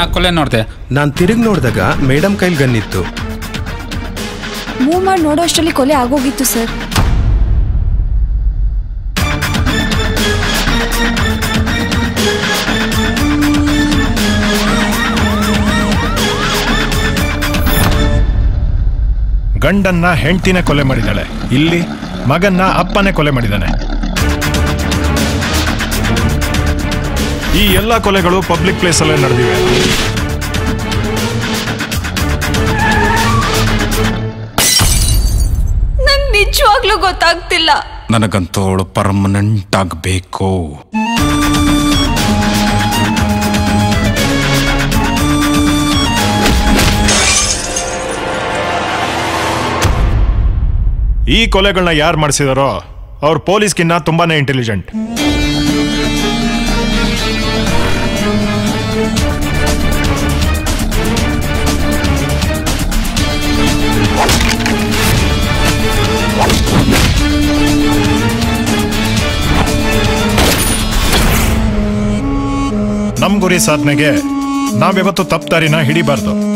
ಕೊಲೆ ನೋಡ್ದೆ. ನಾನು ತಿರುಗಿ ನೋಡಿದಾಗ ಮೇಡಮ್ ಕೈಲಿ ಗನ್ನಿತ್ತು. ಮೂವ್ ಮಾಡಿ ನೋಡೋ ಅಷ್ಟರಲ್ಲಿ ಕೊಲೆ ಆಗೋಗಿತ್ತು ಸರ್. ಗಂಡನ್ನ ಹೆಂಡತಿನೇ ಕೊಲೆ ಮಾಡಿದಾಳೆ, ಇಲ್ಲಿ ಮಗನ್ನ ಅಪ್ಪನೇ ಕೊಲೆ ಮಾಡಿದಾನೆ. ಈ ಎಲ್ಲ ಕೊಲೆಗಳು ಪಬ್ಲಿಕ್ ಪ್ಲೇಸ್ ಅಲ್ಲೇ ನಡೆದಿವೆ. ನಂಗೆ ನಿಜವಾಗ್ಲೂ ಗೊತ್ತಾಗ್ತಿಲ್ಲ. ನನಗಂತೂ ಅವಳು ಪರ್ಮನೆಂಟ್ ಆಗಬೇಕು. ಈ ಕೊಲೆಗಳನ್ನ ಯಾರು ಮಾಡಿಸಿದಾರೋ ಅವ್ರು ಪೊಲೀಸ್ಗಿನ್ನ ತುಂಬಾನೇ ಇಂಟೆಲಿಜೆಂಟ್. ನಮ್ ಗುರಿ ಸಾಧನೆಗೆ ನಾವಿವತ್ತು ತಪ್ಪು ದಾರಿನ ಹಿಡಿಬಾರ್ದು.